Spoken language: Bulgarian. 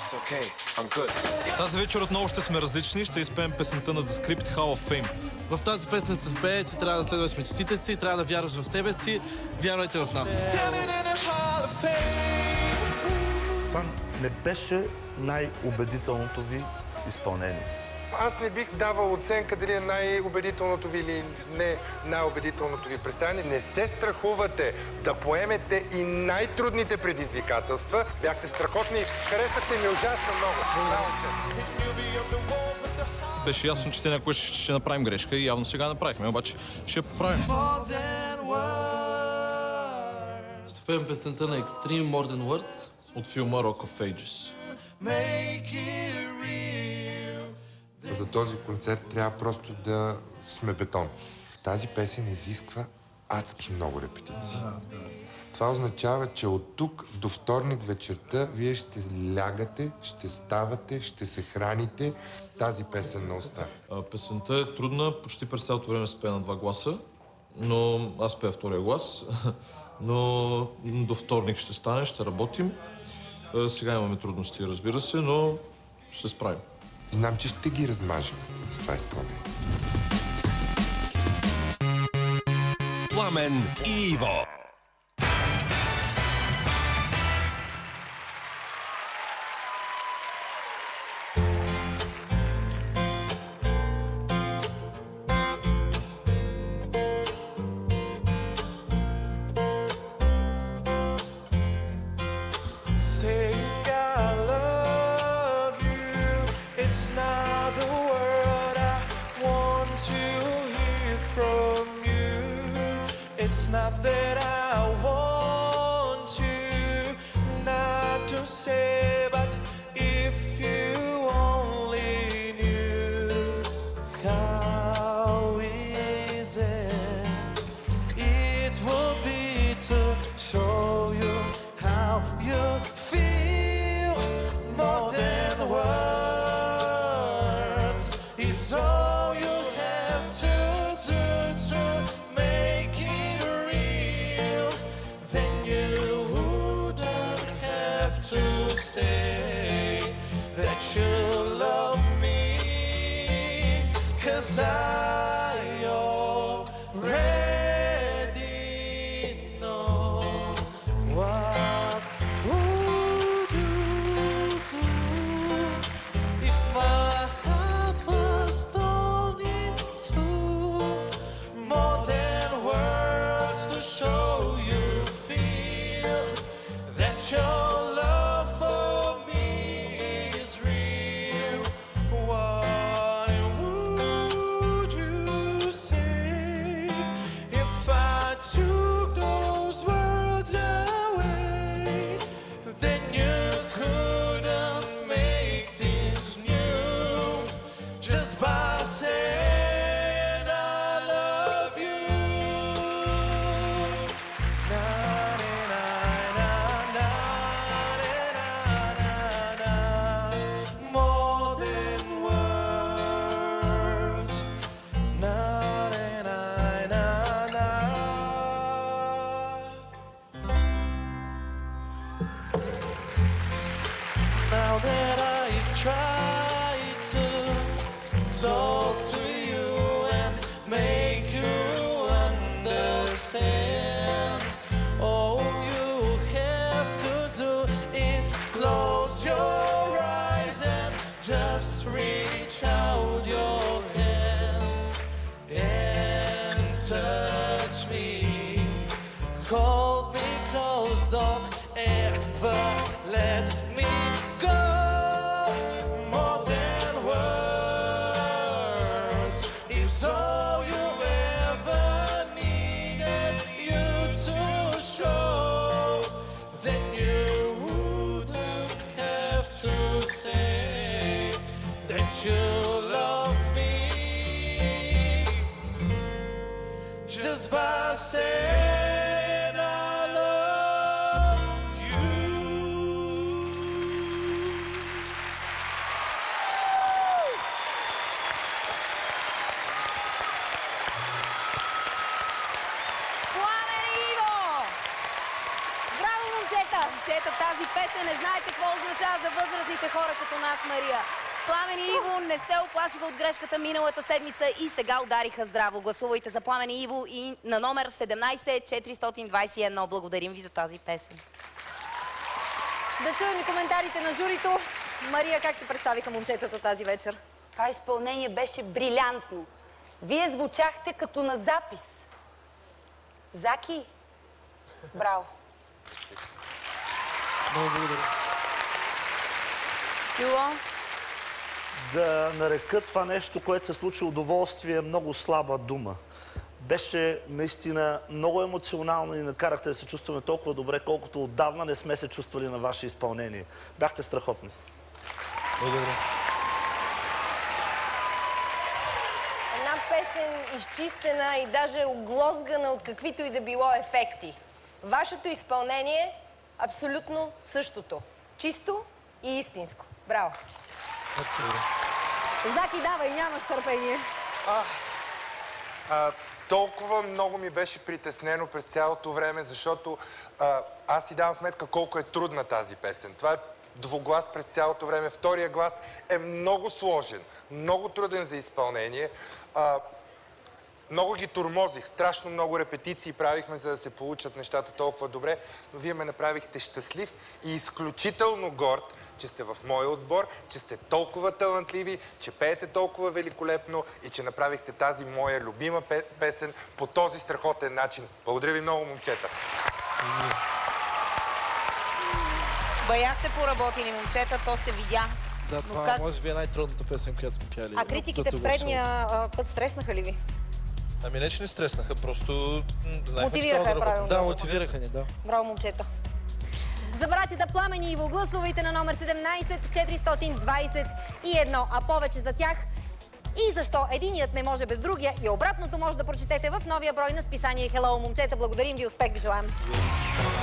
Тази вечер отново ще сме различни. Ще изпеем песента на The Script Hall of Fame. В тази песен се спее, че трябва да следваш мечтите си, трябва да вярваш в себе си. Вярвайте в нас. Това не беше най-убедителното ви изпълнение. Аз не бих давал оценка дали е най-убедителното ви или не най-убедителното ви представяне. Не се страхувате да поемете и най-трудните предизвикателства. Бяхте страхотни, харесахте ми ужасно много. Беше ясно, че някой ще направим грешка и явно сега направихме, обаче ще я поправим. Ще пеем песента на Extreme More Than Words От филма Rock of Ages. За този концерт трябва просто да сме бетон. Тази песен изисква адски много репетиции. Това означава, че от тук до вторник вечерта вие ще лягате, ще ставате, ще се храните с тази песен на уста. Песента е трудна, почти през цялото време се пее на 2 гласа, но аз пея втория глас. Но до вторник ще стане, ще работим. Сега имаме трудности, разбира се, но ще се справим. Знам, че ще ги размажем с това изпълнение. Пламен и Иво. It's not that I want to not to say, but if you only knew how easy it would be to show you how you feel more than words. It's all you have to do to make it real. Then you wouldn't have to say that you love me, 'cause I already know what would you do if my heart was torn in two. More than words to show you feel that your love for me is real. What would означава за възрастните хора като нас, Мария. Пламен и Иво не се оплашиха от грешката миналата седмица и сега удариха здраво. Гласувайте за Пламен и Иво и на номер 17 421. Благодарим ви за тази песен. Да чуем и коментарите на журито. Мария, как се представиха момчетата тази вечер? Това изпълнение беше брилянтно. Вие звучахте като на запис. Заки, браво. Много благодаря. Юло? Да нарека това нещо, което се случи удоволствие, много слаба дума. Беше наистина много емоционално и накарахте да се чувстваме толкова добре, колкото отдавна не сме се чувствали на ваше изпълнение. Бяхте страхотни. Благодаря. Една песен изчистена и даже оглозгана от каквито и да било ефекти. Вашето изпълнение абсолютно същото. Чисто и истинско. Браво! Заки, давай, нямаш търпение. Толкова много ми беше притеснено през цялото време, защото аз си давам сметка колко е трудна тази песен. Това е двуглас през цялото време. Втория глас е много сложен, много труден за изпълнение. Много ги тормозих, страшно много репетиции правихме, за да се получат нещата толкова добре, но вие ме направихте щастлив и изключително горд, че сте в моя отбор, че сте толкова талантливи, че пеете толкова великолепно и че направихте тази моя любима песен по този страхотен начин. Благодаря ви много, момчета. Бая сте поработили, момчета, то се видя. Да, това може би е най-трудната песен, която сме пяли. А критиките в предния път стреснаха ли ви? Ами не, че не стреснаха, просто знаехме, Мотивираха я правилно. Да, мотивираха ни, да. Браво, момчета. За братята Пламен и Иво гласувайте на номер 17 421, а повече за тях и защо единият не може без другия и обратното може да прочетете в новия брой на списание Hello, момчета. Благодарим ви, успех ви желаем.